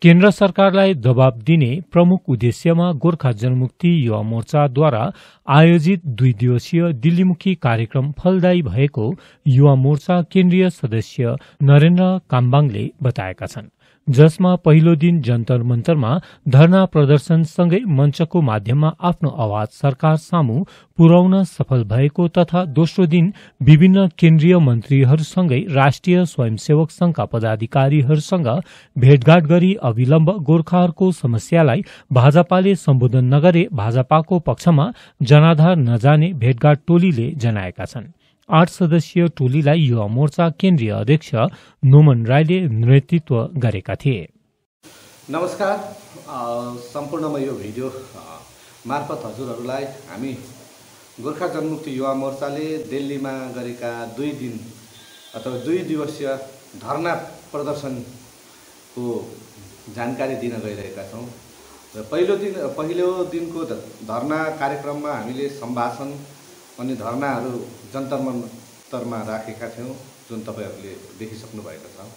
केन्द्र सरकारलाई दबाव दिने प्रमुख उद्देश्यमा गोर्खा जनमुक्ति युवा मोर्चाद्वारा आयोजित 2 दिवसीय दिल्लीमुखी कार्यक्रम फलदायी भएको युवा मोर्चा केन्द्रीय सदस्य नरेन्द्र काम्बाङले बताएका छन्, जसमा पहिलो दिन जन्तर मन्तरमा धरना प्रदर्शनसँगै मञ्चको माध्यममा आफ्नो आवाज सरकार सामु पुर्याउन सफल भएको तथा दोस्रो दिन विभिन्न केन्द्रीय मन्त्रीहरूसँगै राष्ट्रिय स्वयंसेवक संघका पदाधिकारीहरूसँग भेटघाट गरी अविलम्ब गोर्खाहरूको समस्यालाई भाजपाले सम्बोधन नगरे भाजपाको पक्षमा जनाधार नजाने भेटघाट टोलीले जनाएका छन्। 8 सदस्यीय टोलीलाई युवा मोर्चा केन्द्रीय अध्यक्ष नोमन राईले नेतृत्व गरेका थिए। नमस्कार, सम्पूर्णमा यो भिडियो मार्फत हजुरहरूलाई हामी गोर्खा जनमुक्ति युवा मोर्चाले दिल्लीमा गरेका 2 दिन अथवा 2 दिवसीय धरना प्रदर्शनको जानकारी दिन गइरहेका छौँ। र पहिलो दिनको धरना कार्यक्रममा हामीले सम्भाषण अनि धरनाहरू जन्तर मन्तरमा राखेका थियौँ, जुन तपाईहरूले देखिसक्नु भएको छ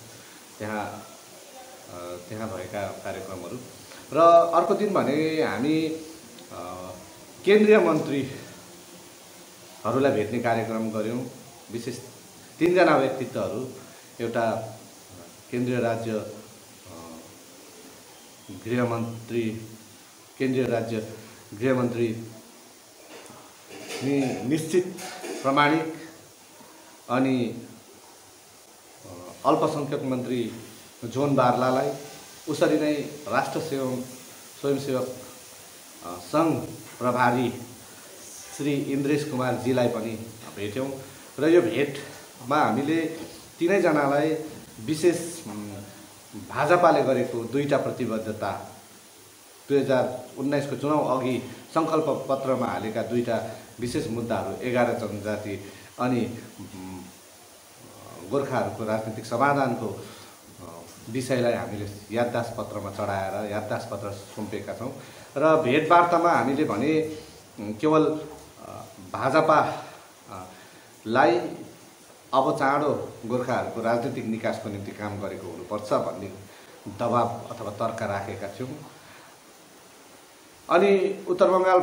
त्यहाँ भएका कार्यक्रमहरू। र अर्को दिन भने हामी केन्द्रीय मन्त्रीहरूलाई भेट्ने कार्यक्रम गऱ्यौँ। विशेष 3 जना व्यक्तित्वहरू, एउटा केन्द्रीय राज्य गृहमन्त्री निश्चित प्रमाणिक अनि अल्पसंख्यक मन्त्री जोन बार्लालाई, उसरी नै राष्ट्र स्वयंसेवक संघ प्रभारी श्री इन्द्रेश कुमारजीलाई पनि भेट्यौँ। र यो भेटमा हामीले तीनैजनालाई विशेष भाजपाले गरेको 2टा प्रतिबद्धता 2019 को चुनाव अघि संकल्प पत्रमा हालेका 2टा विशेष मुद्दाहरू 11 जनजाति अनि गोर्खाहरूको राजनीतिक समाधानको विषयलाई हामीले याददाश्त पत्रमा चढाएर याददाश्त पत्र सुम्पेका छौँ। र भेटवार्तामा हामीले भने केवल भाजपालाई अब चाँडो गोर्खाहरूको राजनीतिक निकासको निम्ति काम गरेको हुनुपर्छ भन्ने दबाब अथवा तर्क राखेका थियौँ। अनि उत्तर बङ्गाल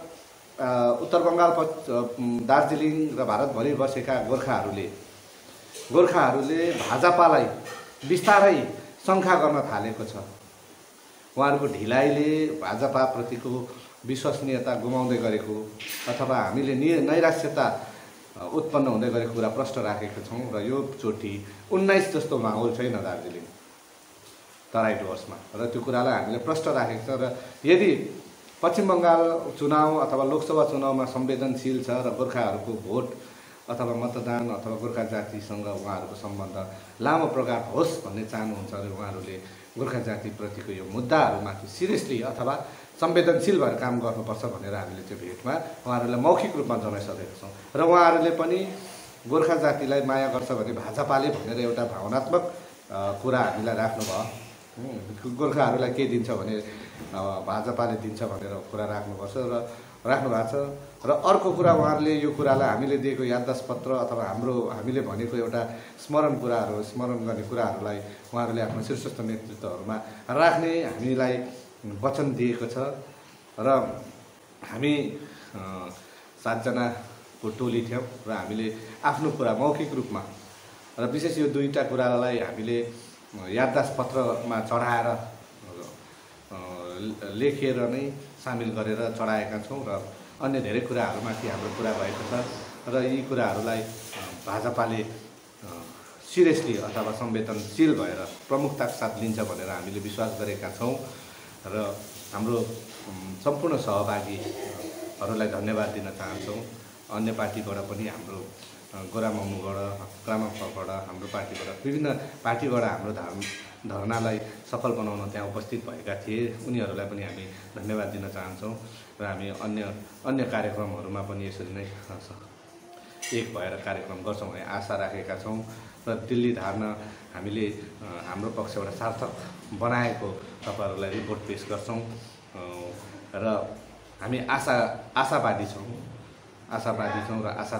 दार्जिलिङ र भारतभरि बसेका गोर्खाहरूले भाजपालाई बिस्तारै शङ्का गर्न थालेको छ। उहाँहरूको ढिलाइले भाजपाप्रतिको विश्वसनीयता गुमाउँदै गरेको अथवा हामीले नैराश्यता उत्पन्न हुँदै गरेको कुरा प्रष्ट राखेका छौँ। र यो चोटि 19 जस्तो माहौल छैन दार्जिलिङ तराई डुवर्समा, र त्यो कुरालाई हामीले प्रष्ट राखेको छ। र यदि पश्चिम बङ्गाल चुनाव अथवा लोकसभा चुनावमा संवेदनशील छ र गोर्खाहरूको भोट अथवा मतदान अथवा गोर्खा जातिसँग उहाँहरूको सम्बन्ध लामो प्रगाढ होस् भन्ने चाहनुहुन्छ र उहाँहरूले गोर्खा जातिप्रतिको यो मुद्दाहरूमाथि सिरियसली अथवा संवेदनशील भएर काम गर्नुपर्छ भनेर हामीले त्यो भेटमा उहाँहरूलाई मौखिक रूपमा जनाइसकेका छौँ। र उहाँहरूले पनि गोर्खा जातिलाई माया गर्छ भने भाजपाले भनेर एउटा भावनात्मक कुरा हामीलाई राख्नुभयो। गोर्खाहरूलाई के दिन्छ भने भाजपाले दिन्छ भनेर कुरा राख्नुपर्छ र राख्नु भएको छ। र अर्को कुरा उहाँहरूले यो कुरालाई हामीले दिएको याददाश्त पत्र अथवा हामीले भनेको एउटा स्मरण गर्ने कुराहरूलाई उहाँहरूले आफ्नो शीर्षस्थ नेतृत्वहरूमा राख्ने हामीलाई वचन दिएको छ। र हामी 7 जनाको टोली थियौँ र हामीले आफ्नो कुरा मौखिक रूपमा र विशेष यो 2टा कुरालाई हामीले याददाश्त पत्रमा चढाएर लेखेर नै सामेल गरेर चढाएका छौँ। र अन्य धेरै कुराहरूमाथि हाम्रो कुरा भएको छ र यी कुराहरूलाई भाजपाले सिरियसली अथवा संवेदनशील भएर प्रमुखताका साथ लिन्छ भनेर हामीले विश्वास गरेका छौँ। र हाम्रो सम्पूर्ण सहभागीहरूलाई धन्यवाद दिन चाहन्छौँ। अन्य पार्टीबाट पनि हाम्रो गोरामुबाट, क्रामकबाट, हाम्रो पार्टीबाट, विभिन्न पार्टीबाट हाम्रो धरनालाई सफल बनाउन त्यहाँ उपस्थित भएका थिए, उनीहरूलाई पनि हामी धन्यवाद दिन चाहन्छौँ। र हामी अन्य कार्यक्रमहरूमा पनि यसरी नै एक भएर कार्यक्रम गर्छौँ भन्ने आशा राखेका छौँ। र दिल्ली धार्न हामीले हाम्रो पक्षबाट सार्थक बनाएको तपाईँहरूलाई रिपोर्ट पेश गर्छौँ। र हामी आशावादी छौँ र आशा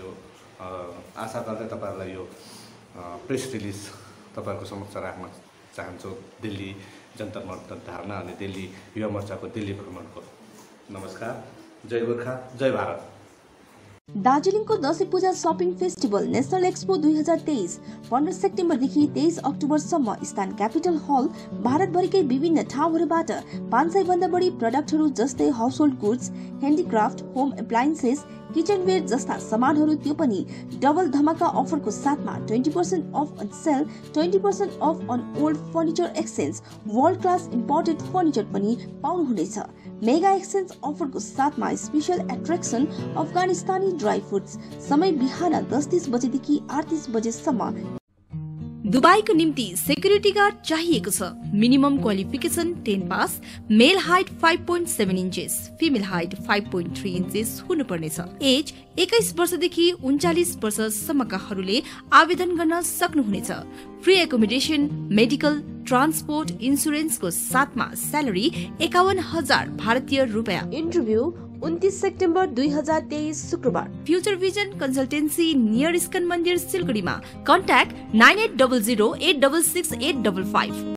गर्दै तपाईँहरूलाई यो प्रेस रिलिज तपाईँहरूको समक्ष राख्न चाहन्छौँ दिल्ली जन्तर मन्तर धारणा अनि दिल्ली युवा मोर्चाको दिल्ली भ्रमणको। नमस्कार, जय गोर्खा, जय भारत। दार्जिलिङको Dashain puja shopping festival national expo 2023 15 सेप्टेम्बरदेखि 23 अक्टोबरसम्म स्थान क्यापिटल हल भारतभरिकै विभिन्न ठाउँहरूबाट 500 भन्दा बढी प्रडक्टहरू जस्तै household goods, handicraft, home appliances, kitchenware जस्ता सामानहरू त्यो पनि डबल धमाका अफरको साथमा 20% off on sale, 20% off on old furniture exchange, world class imported furniture पनि पाउनुहुनेछ। मेगा एक्सचेन्ज अफरको साथमा स्पेशल एट्र्याक्सन अफगानिस्तानी ड्राई फ्रुट्स। समय बिहान 10:30 बजेदेखि 8:30 बजेसम्म। दुबईको निम्ति सेक्युरिटी गार्ड चाहिएको छ। Minimum qualification 10 pass, male height 5.7 inches, female height 5.3 inches हुनुपर्नेछ। एज 21 वर्षदेखि 39 वर्षसम्मकाहरूले आवेदन गर्न सक्नुहुनेछ। फ्री एकोमोडेसन, मेडिकल, ट्रान्सपोर्ट, इन्सुरेन्सको साथमा स्यालेरी 51,000 भारतीय रुपियाँ। इन्टरभ्यू 29 सेप्टेम्बर 2023 शुक्रबार। Future vision consultancy near ISKCON मन्दिर सिलगढीमा। कन्ट्याक्ट 9800 866 855।